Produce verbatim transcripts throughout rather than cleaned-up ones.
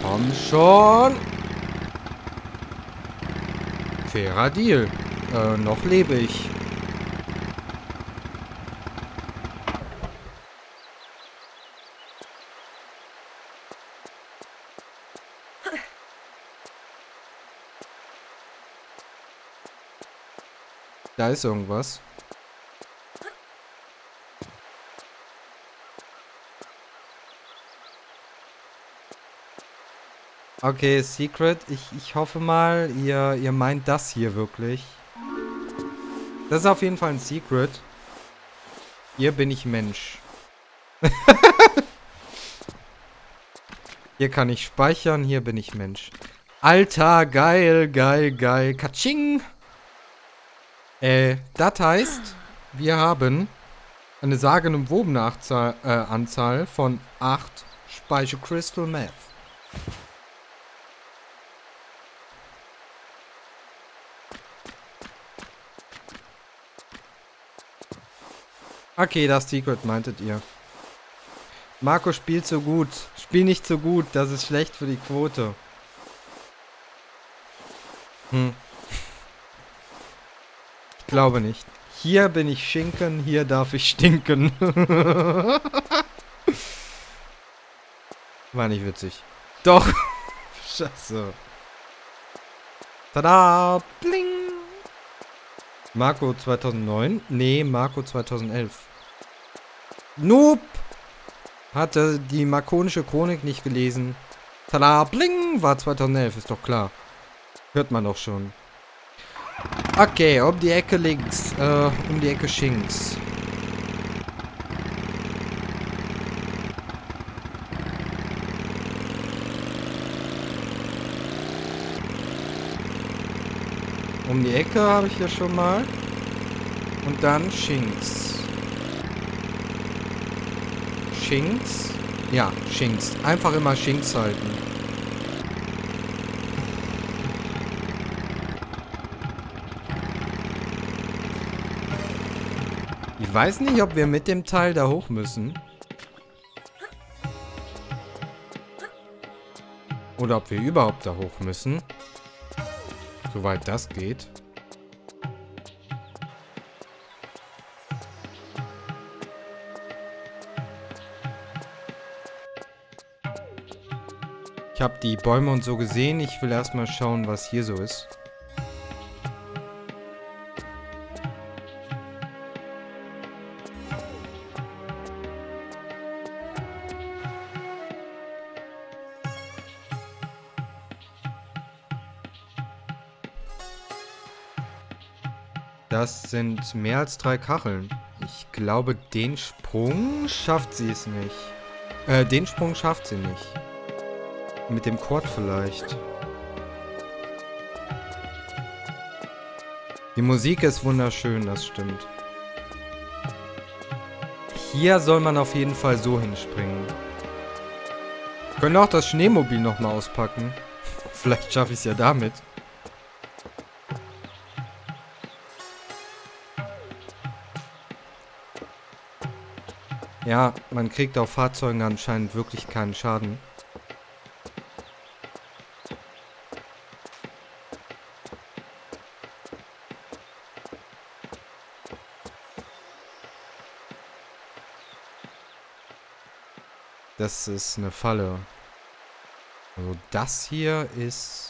Komm schon. Fairer Deal. Äh, noch lebe ich. Da ist irgendwas. Okay, Secret. Ich, ich hoffe mal, ihr, ihr meint das hier wirklich. Das ist auf jeden Fall ein Secret. Hier bin ich Mensch. Hier kann ich speichern, hier bin ich Mensch. Alter, geil, geil, geil. Katsching! Äh, das heißt, wir haben eine sagenumwobene Anzahl, äh, Anzahl von acht Speicher Crystal Meth. Okay, das Secret meintet ihr. Marco spielt so gut. Spiel nicht so gut, das ist schlecht für die Quote. Hm. Ich glaube nicht. Hier bin ich Schinken, hier darf ich stinken. War nicht witzig. Doch. Scheiße. Tada! Bling! Marco zweitausendneun? Nee, Marco zweitausendelf. Noob! Hatte die markonische Chronik nicht gelesen. Tada! Bling! War zweitausendelf, ist doch klar. Hört man doch schon. Okay, um die Ecke links. Äh, um die Ecke Schinks. Um die Ecke habe ich ja schon mal. Und dann Schinks. Schinks? Ja, Schinks. Einfach immer Schinks halten. Ich weiß nicht, ob wir mit dem Teil da hoch müssen. Oder ob wir überhaupt da hoch müssen. Soweit das geht. Ich habe die Bäume und so gesehen. Ich will erstmal schauen, was hier so ist. Das sind mehr als drei Kacheln. Ich glaube, den Sprung schafft sie es nicht. Äh, den Sprung schafft sie nicht. Mit dem Quad vielleicht. Die Musik ist wunderschön, das stimmt. Hier soll man auf jeden Fall so hinspringen. Wir können auch das Schneemobil nochmal auspacken. Vielleicht schaffe ich es ja damit. Ja, man kriegt auf Fahrzeugen anscheinend wirklich keinen Schaden. Das ist eine Falle. Also das hier ist...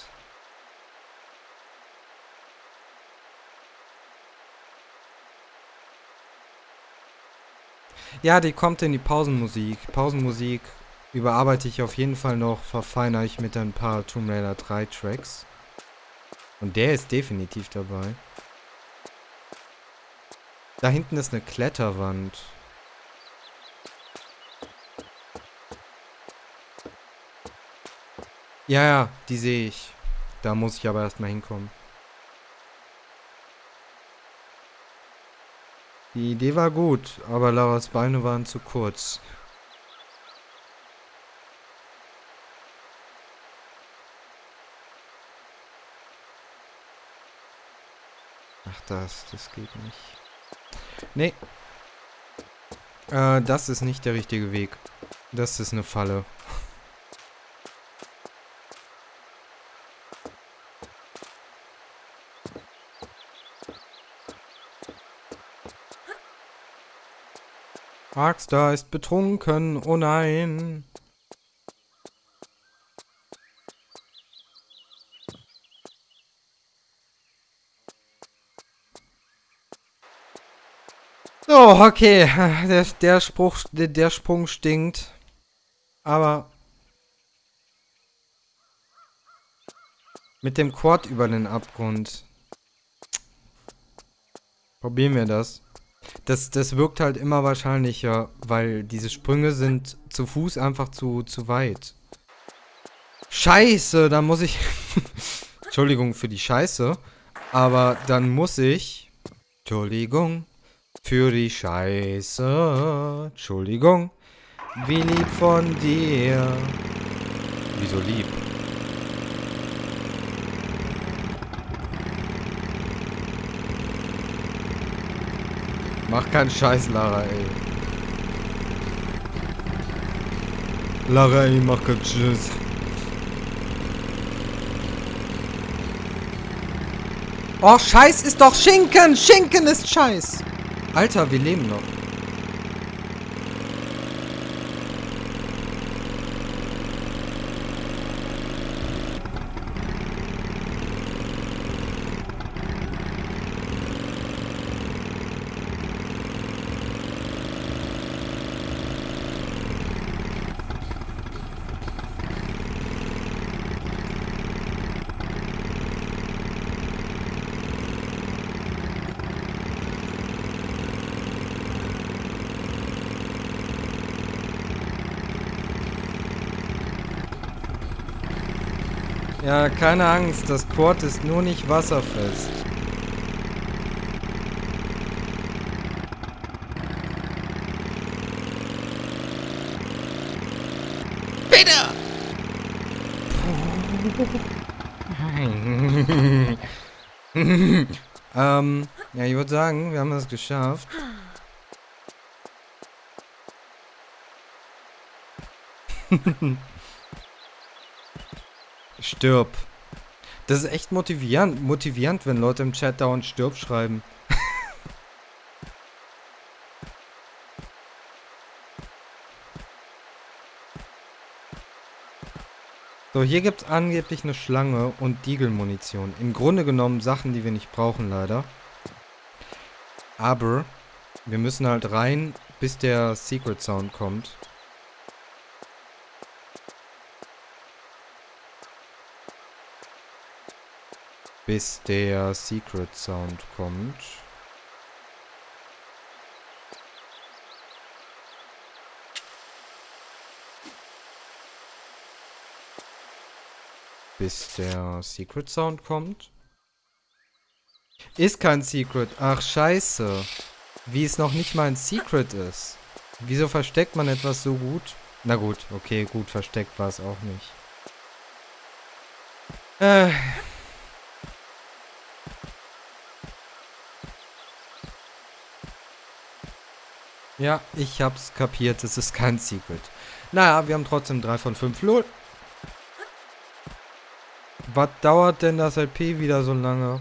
Ja, die kommt in die Pausenmusik. Pausenmusik überarbeite ich auf jeden Fall noch, verfeinere ich mit ein paar Tomb Raider drei Tracks. Und der ist definitiv dabei. Da hinten ist eine Kletterwand. Ja, ja, die sehe ich. Da muss ich aber erstmal hinkommen. Die Idee war gut, aber Laras Beine waren zu kurz. Ach, das, das geht nicht. Nee. Äh, das ist nicht der richtige Weg. Das ist eine Falle. Arkstar ist betrunken, oh nein. Oh, okay. Der, der Spruch, der, der Sprung stinkt. Aber mit dem Quad über den Abgrund. Probieren wir das. Das, das wirkt halt immer wahrscheinlicher, weil diese Sprünge sind zu Fuß einfach zu, zu weit. Scheiße, dann muss ich... Entschuldigung für die Scheiße. Aber dann muss ich... Entschuldigung für die Scheiße. Entschuldigung. Wie lieb von dir. Wieso lieb? Mach keinen Scheiß, Lara, ey. Lara, ey, mach keinen Scheiß. Oh, Scheiß ist doch Schinken! Schinken ist Scheiß! Alter, wir leben noch. Ja, keine Angst, das Quad ist nur nicht wasserfest. Bitte! ähm, ja, ich würde sagen, wir haben das geschafft. Stirb. Das ist echt motivierend, motivierend, wenn Leute im Chat dauernd stirb schreiben. So, hier gibt es angeblich eine Schlange und Deagle-Munition. Im Grunde genommen Sachen, die wir nicht brauchen, leider. Aber wir müssen halt rein, bis der Secret Sound kommt. Bis der Secret Sound kommt. Bis der Secret Sound kommt. Ist kein Secret. Ach, scheiße. Wie es noch nicht mal ein Secret ist. Wieso versteckt man etwas so gut? Na gut, okay, gut versteckt war es auch nicht. Äh... Ja, ich hab's kapiert, es ist kein Secret. Naja, wir haben trotzdem drei von fünf. Lol. Was dauert denn das L P wieder so lange?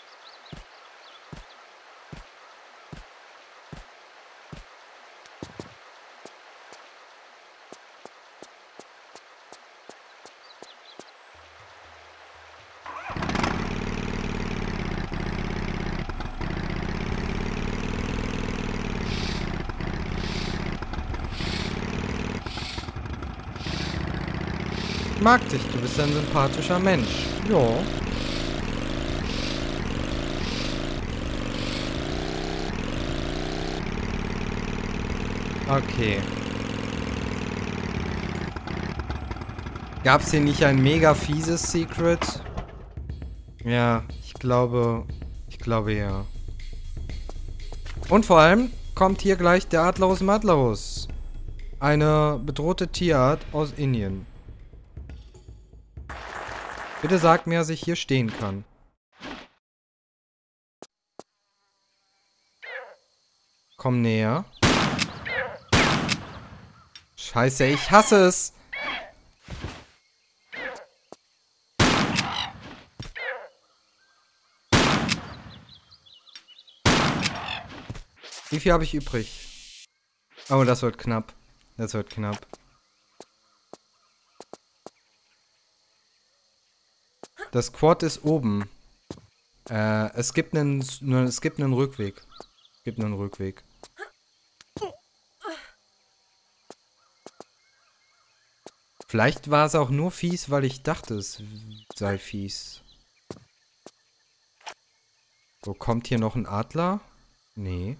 Ich mag dich, du bist ein sympathischer Mensch. Ja. Okay. Gab's hier nicht ein mega fieses Secret? Ja, ich glaube... Ich glaube ja. Und vor allem kommt hier gleich der Adlerus Madlarus. Eine bedrohte Tierart aus Indien. Bitte sagt mir, dass ich hier stehen kann. Komm näher. Scheiße, ich hasse es. Wie viel habe ich übrig? Oh, das wird knapp. Das wird knapp. Das Quad ist oben. Äh, es gibt einen, es gibt einen Rückweg. Es gibt einen Rückweg. Vielleicht war es auch nur fies, weil ich dachte, es sei fies. So, kommt hier noch ein Adler? Nee.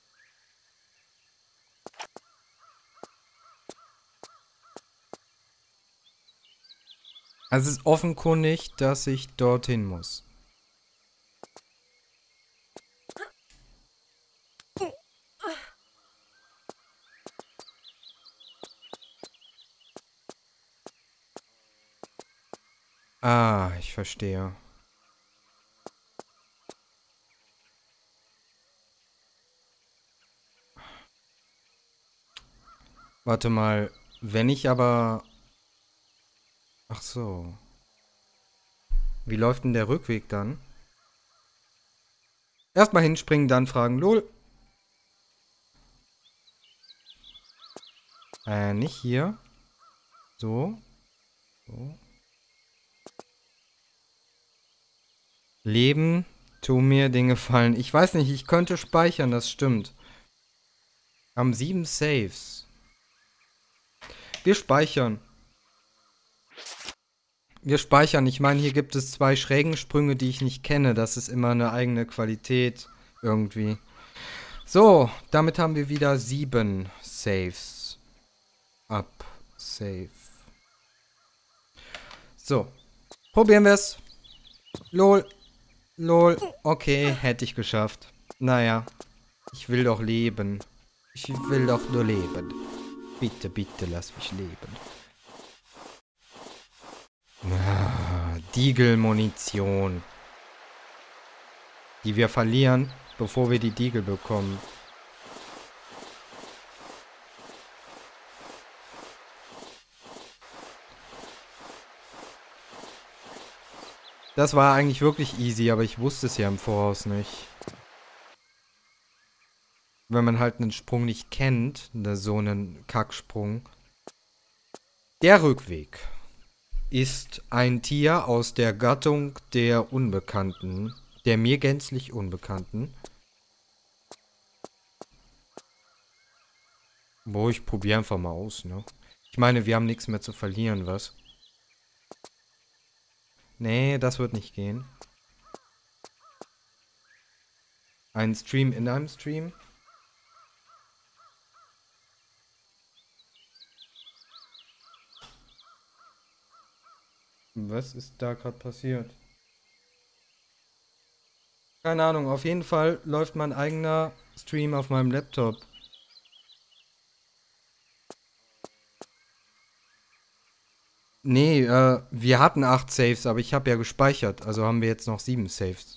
Also es ist offenkundig, dass ich dorthin muss. Ah, ich verstehe. Warte mal, wenn ich aber... Ach so. Wie läuft denn der Rückweg dann? Erstmal hinspringen, dann fragen. Lol. Äh, nicht hier. So. So. Leben, tu mir den Gefallen. Ich weiß nicht, ich könnte speichern, das stimmt. Haben sieben Saves. Wir speichern. Wir speichern. Ich meine, hier gibt es zwei schrägen Sprünge, die ich nicht kenne. Das ist immer eine eigene Qualität irgendwie. So, damit haben wir wieder sieben Saves. Up, save. So, probieren wir es. Lol, lol. Okay, hätte ich geschafft. Naja, ich will doch leben. Ich will doch nur leben. Bitte, bitte, lass mich leben. Ah, Deagle-Munition. Die wir verlieren, bevor wir die Deagle bekommen. Das war eigentlich wirklich easy, aber ich wusste es ja im Voraus nicht. Wenn man halt einen Sprung nicht kennt, so einen Kacksprung. Der Rückweg ist ein Tier aus der Gattung der Unbekannten, der mir gänzlich Unbekannten. Boah, ich probiere einfach mal aus, ne? Ich meine, wir haben nichts mehr zu verlieren, was? Nee, das wird nicht gehen. Ein Stream in einem Stream. Was ist da gerade passiert? Keine Ahnung, auf jeden Fall läuft mein eigener Stream auf meinem Laptop. Nee, äh, wir hatten acht Saves, aber ich habe ja gespeichert, also haben wir jetzt noch sieben Saves.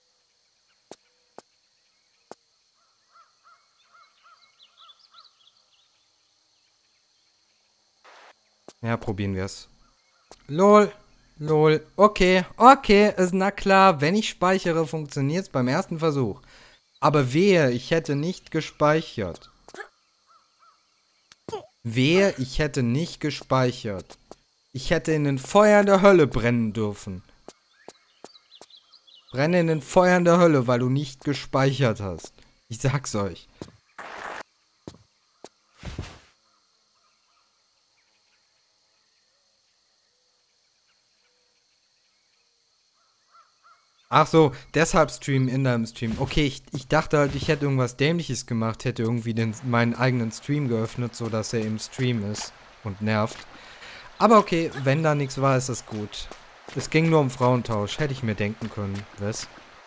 Ja, probieren wir es. Lol, lol, okay, okay, ist na klar, wenn ich speichere, funktioniert es beim ersten Versuch. Aber wehe, ich hätte nicht gespeichert. Wehe, ich hätte nicht gespeichert. Ich hätte in den Feuern der Hölle brennen dürfen. Brenne in den Feuern der Hölle, weil du nicht gespeichert hast. Ich sag's euch. Ach so, deshalb Stream in deinem Stream. Okay, ich, ich dachte halt, ich hätte irgendwas Dämliches gemacht, hätte irgendwie den, meinen eigenen Stream geöffnet, sodass er im Stream ist und nervt. Aber okay, wenn da nichts war, ist das gut. Es ging nur um Frauentausch, hätte ich mir denken können, was?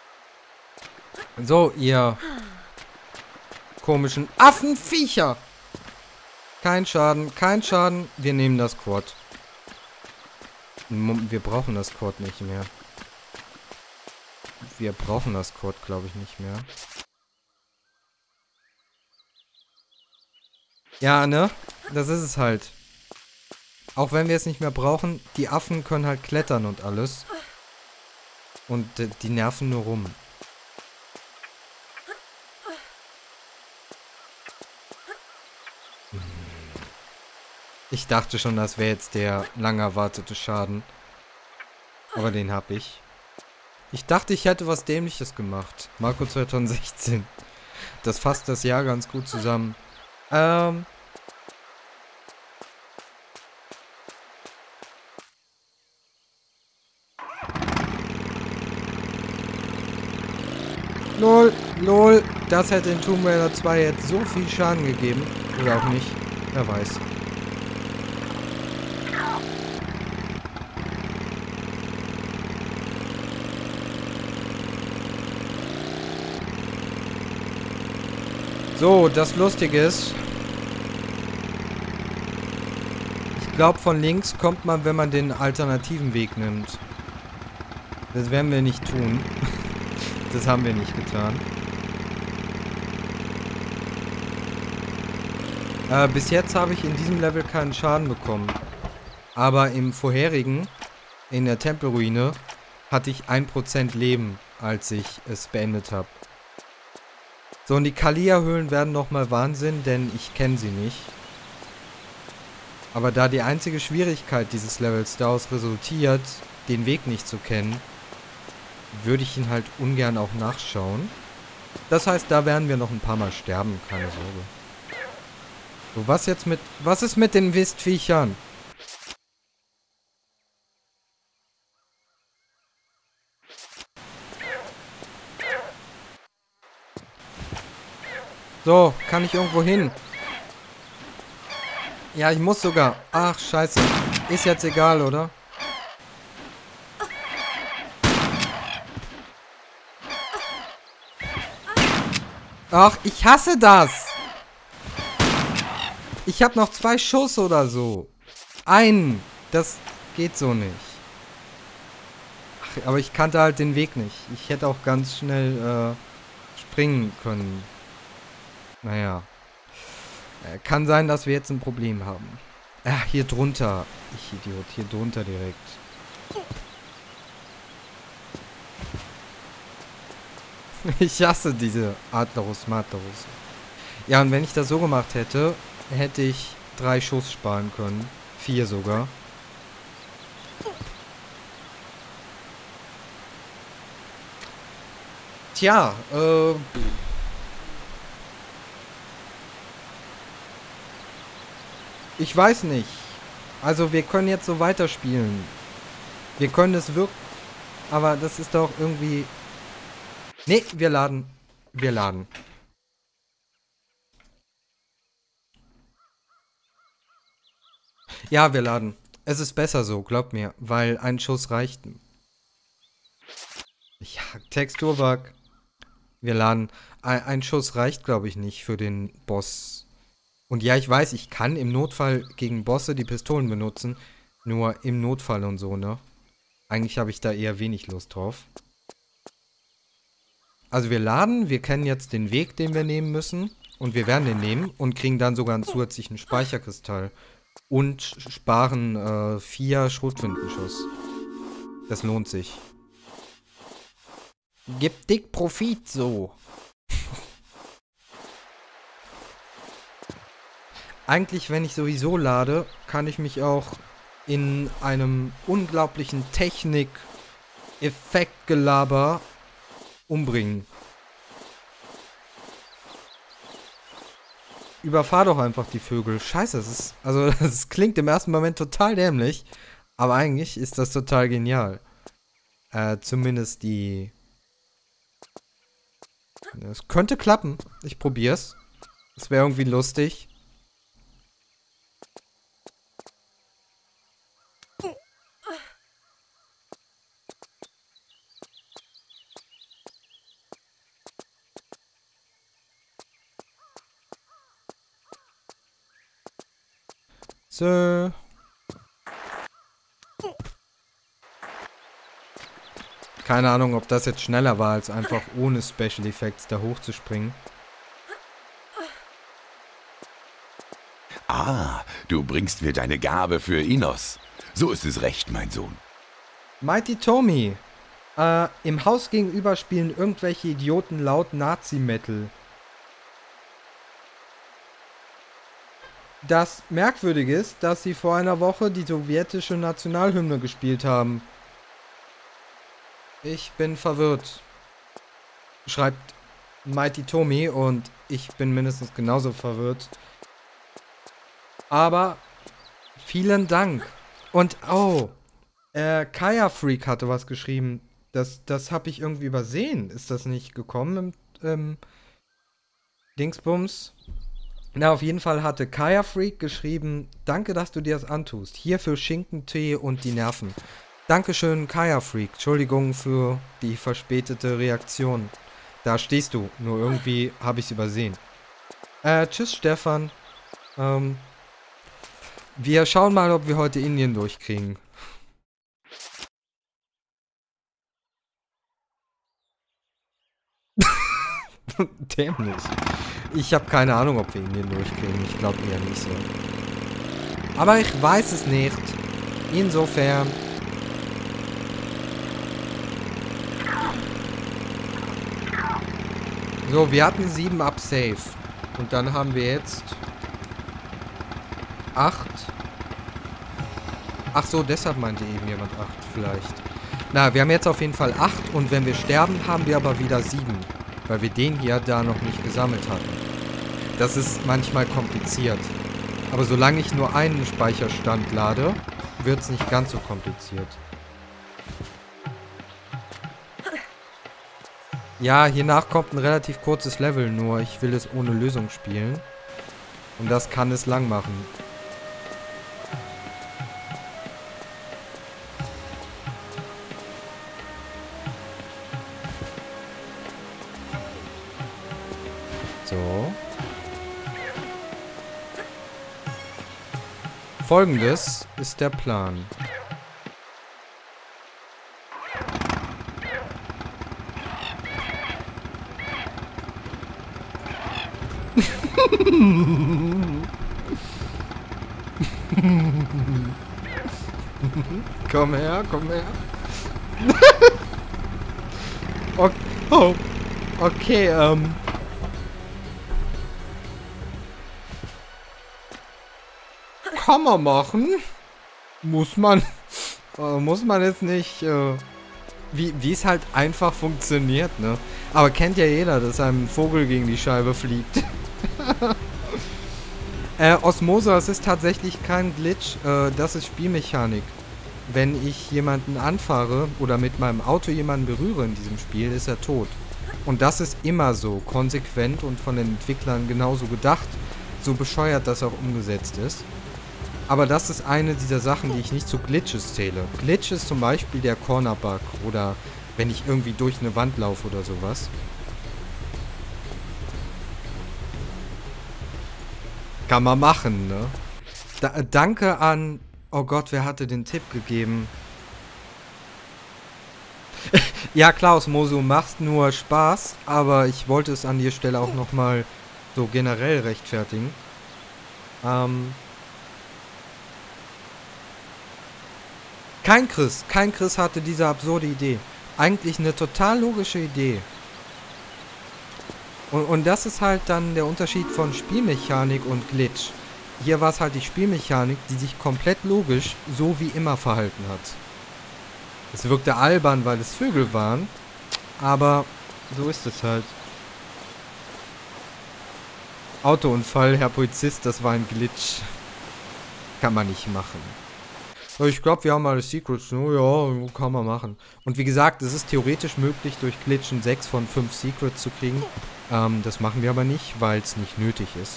So, ihr komischen Affenviecher! Kein Schaden, kein Schaden, wir nehmen das Quad. Wir brauchen das Quad nicht mehr. Wir brauchen das Quad, glaube ich, nicht mehr. Ja, ne? Das ist es halt. Auch wenn wir es nicht mehr brauchen, die Affen können halt klettern und alles. Und äh, die nerven nur rum. Ich dachte schon, das wäre jetzt der lang erwartete Schaden. Aber den hab ich. Ich dachte, ich hätte was Dämliches gemacht. Marco zwanzig sechzehn. Das fasst das Jahr ganz gut zusammen. Ähm... Lol, lol, das hätte in Tomb Raider zwei jetzt so viel Schaden gegeben. Oder auch nicht, wer weiß. So, das Lustige ist, ich glaube von links kommt man, wenn man den alternativen Weg nimmt. Das werden wir nicht tun. Das haben wir nicht getan. Äh, bis jetzt habe ich in diesem Level keinen Schaden bekommen. Aber im vorherigen, in der Tempelruine, hatte ich ein Prozent Leben, als ich es beendet habe. So, und die Kalia-Höhlen werden nochmal Wahnsinn, denn ich kenne sie nicht. Aber da die einzige Schwierigkeit dieses Levels daraus resultiert, den Weg nicht zu kennen, würde ich ihn halt ungern auch nachschauen. Das heißt, da werden wir noch ein paar Mal sterben, keine Sorge. So, was jetzt mit... Was ist mit den Wistviechern? So, kann ich irgendwo hin? Ja, ich muss sogar. Ach, scheiße. Ist jetzt egal, oder? Ach, ich hasse das. Ich habe noch zwei Schuss oder so. Einen. Das geht so nicht. Ach, aber ich kannte halt den Weg nicht. Ich hätte auch ganz schnell äh, springen können. Naja. Äh, kann sein, dass wir jetzt ein Problem haben. Ah, hier drunter. Ich Idiot. Hier drunter direkt. Ich hasse diese Adlerus Matlerus. Ja, und wenn ich das so gemacht hätte, hätte ich drei Schuss sparen können. Vier sogar. Tja, äh... ich weiß nicht. Also wir können jetzt so weiterspielen. Wir können es wirklich... Aber das ist doch irgendwie... Nee, wir laden. Wir laden. Ja, wir laden. Es ist besser so, glaub mir, weil ein Schuss reicht. Ja, Texturbug. Wir laden. Ein, ein Schuss reicht, glaube ich, nicht für den Boss. Und ja, ich weiß, ich kann im Notfall gegen Bosse die Pistolen benutzen. Nur im Notfall und so, ne? Eigentlich habe ich da eher wenig Lust drauf. Also wir laden, wir kennen jetzt den Weg, den wir nehmen müssen. Und wir werden den nehmen und kriegen dann sogar einen zusätzlichen Speicherkristall. Und sparen äh, vier Schrotflintenschuss. Das lohnt sich. Gibt dick Profit so. Eigentlich, wenn ich sowieso lade, kann ich mich auch in einem unglaublichen Technik-Effektgelaber umbringen. Überfahr doch einfach die Vögel. Scheiße, das ist, also das klingt im ersten Moment total dämlich, aber eigentlich ist das total genial. Äh, zumindest die... Es könnte klappen. Ich probier's. Das wäre irgendwie lustig. So. Keine Ahnung, ob das jetzt schneller war, als einfach ohne Special Effects da hochzuspringen. Ah, du bringst mir deine Gabe für Inos. So ist es recht, mein Sohn. Mighty Tommy. Äh, im Haus gegenüber spielen irgendwelche Idioten laut Nazi-Metal. das Merkwürdige ist, dass sie vor einer Woche die sowjetische Nationalhymne gespielt haben. Ich bin verwirrt. Schreibt Mighty Tommy und ich bin mindestens genauso verwirrt. Aber vielen Dank. Und oh, äh, Kaya Freak hatte was geschrieben. Das, das habe ich irgendwie übersehen. Ist das nicht gekommen im, im Dingsbums? Na, auf jeden Fall hatte Kaya Freak geschrieben, danke, dass du dir das antust. Hier für Schinken, Tee und die Nerven. Dankeschön, Kaya Freak. Entschuldigung für die verspätete Reaktion. Da stehst du, nur irgendwie habe ich es übersehen. Äh, tschüss, Stefan. Ähm, wir schauen mal, ob wir heute Indien durchkriegen. Dämlich. Ich habe keine Ahnung, ob wir Indien durchkriegen. Ich glaube eher nicht so. Aber ich weiß es nicht. Insofern. So, wir hatten sieben up safe. Und dann haben wir jetzt acht. Ach so, deshalb meinte eben jemand acht vielleicht. Na, wir haben jetzt auf jeden Fall acht. Und wenn wir sterben, haben wir aber wieder sieben. Weil wir den hier da noch nicht gesammelt hatten. Das ist manchmal kompliziert. Aber solange ich nur einen Speicherstand lade, wird es nicht ganz so kompliziert. Ja, hiernach kommt ein relativ kurzes Level, nur ich will es ohne Lösung spielen. Und das kann es lang machen. So. Folgendes ist der Plan. Komm her, komm her. Okay, oh, okay, ähm. Kann man machen. Muss man. Äh, muss man jetzt nicht. Äh, wie es halt einfach funktioniert, ne? Aber kennt ja jeder, dass einem ein Vogel gegen die Scheibe fliegt. äh, Osmose, das ist tatsächlich kein Glitch. Äh, das ist Spielmechanik. Wenn ich jemanden anfahre oder mit meinem Auto jemanden berühre in diesem Spiel, ist er tot. Und das ist immer so konsequent und von den Entwicklern genauso gedacht. So bescheuert das auch umgesetzt ist. Aber das ist eine dieser Sachen, die ich nicht zu Glitches zähle. Glitch ist zum Beispiel der Corner-Bug oder wenn ich irgendwie durch eine Wand laufe oder sowas. Kann man machen, ne? Da, danke an... Oh Gott, wer hatte den Tipp gegeben? Ja, Klaus, Mosu, machst nur Spaß, aber ich wollte es an der Stelle auch nochmal so generell rechtfertigen. Ähm... Kein Chris, kein Chris hatte diese absurde Idee. Eigentlich eine total logische Idee. Und, und das ist halt dann der Unterschied von Spielmechanik und Glitch. Hier war es halt die Spielmechanik, die sich komplett logisch so wie immer verhalten hat. Es wirkte albern, weil es Vögel waren, aber so ist es halt. Autounfall, Herr Polizist, das war ein Glitch. Kann man nicht machen. Ich glaube, wir haben alle Secrets. Oh, ja, kann man machen. Und wie gesagt, es ist theoretisch möglich, durch Glitchen sechs von fünf Secrets zu kriegen. Ähm, das machen wir aber nicht, weil es nicht nötig ist.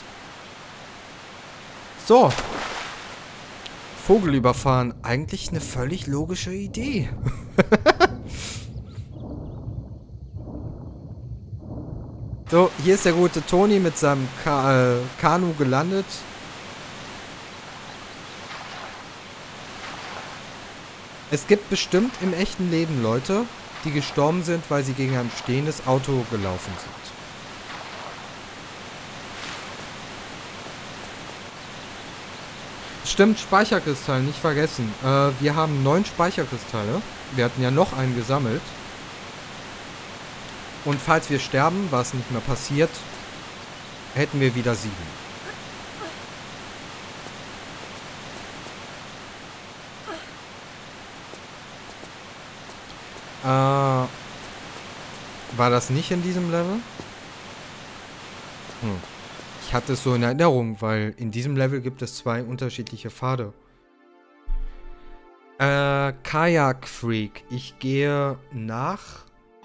So. Vogel überfahren. Eigentlich eine völlig logische Idee. So, hier ist der gute Toni mit seinem Ka äh, Kanu gelandet. Es gibt bestimmt im echten Leben Leute, die gestorben sind, weil sie gegen ein stehendes Auto gelaufen sind. Stimmt, Speicherkristall, nicht vergessen. Äh, wir haben neun Speicherkristalle. Wir hatten ja noch einen gesammelt. Und falls wir sterben, was nicht mehr passiert, hätten wir wieder sieben. Äh, war das nicht in diesem Level? Hm. Ich hatte es so in Erinnerung, weil in diesem Level gibt es zwei unterschiedliche Pfade. Äh, Kajak Freak. Ich gehe nach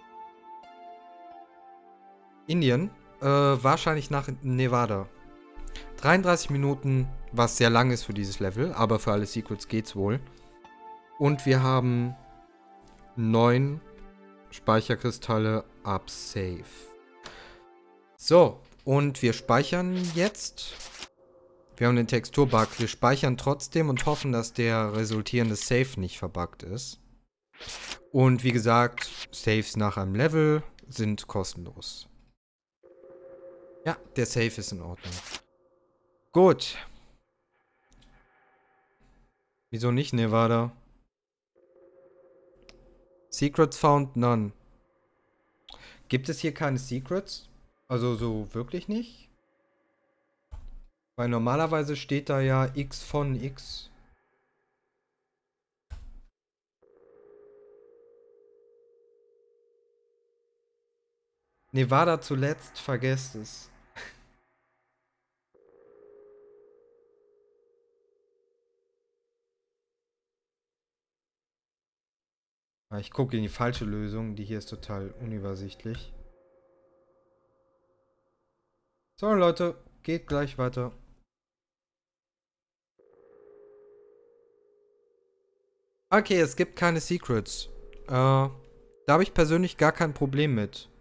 Indien. Äh, wahrscheinlich nach Nevada. dreiunddreißig Minuten, was sehr lang ist für dieses Level, aber für alle Secrets geht's wohl. Und wir haben neun Speicherkristalle ab Safe. So, und wir speichern jetzt. Wir haben den Texturbug. Wir speichern trotzdem und hoffen, dass der resultierende Save nicht verbuggt ist. Und wie gesagt, Saves nach einem Level sind kostenlos. Ja, der Save ist in Ordnung. Gut. Wieso nicht Nevada? Secrets found none. Gibt es hier keine Secrets? Also so wirklich nicht? Weil normalerweise steht da ja X von X. Nevada zuletzt, vergesst es. Ich gucke in die falsche Lösung, die hier ist total unübersichtlich. So Leute, geht gleich weiter. Okay, es gibt keine Secrets. Äh, da habe ich persönlich gar kein Problem mit.